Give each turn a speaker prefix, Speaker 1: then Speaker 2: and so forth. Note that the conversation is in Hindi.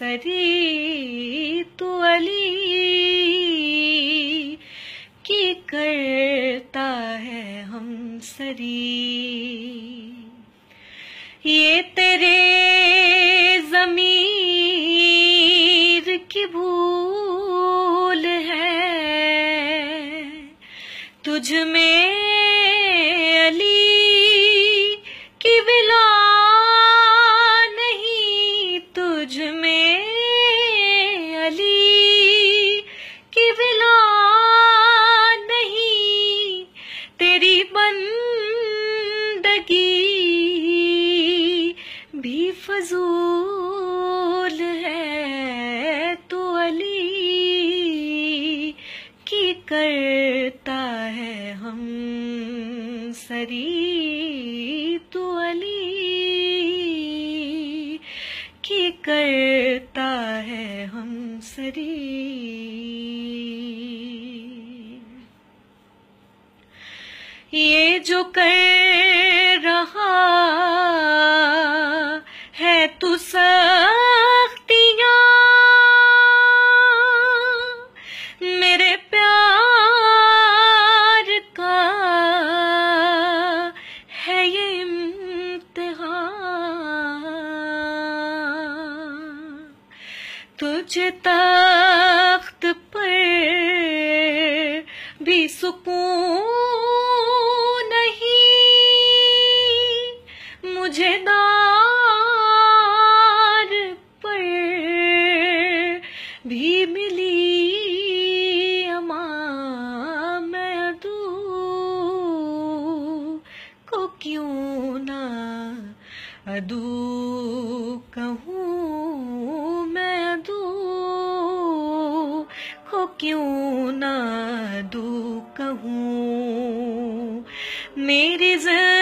Speaker 1: सरी तू अली की करता है हम सरी। ये तेरे ज़मीर की भूल है, तुझ में अली की विला नहीं, तुझ में अली की विला नहीं। तेरी बंदगी भी फजूल है, तू अली की करता है हम सरी। तू अली की करता है हम सरी। ये जो कर रहा है तू सख्तियां, मेरे प्यार का है ये इम्तिहान। तुझे तख्त पर भी सुकून नहीं, मुझे दार पर भी मिली अमा। मैं अदू को क्यों ना अदू कहूँ, मैं अदू को क्यों ना अदू कहूँ। मेरी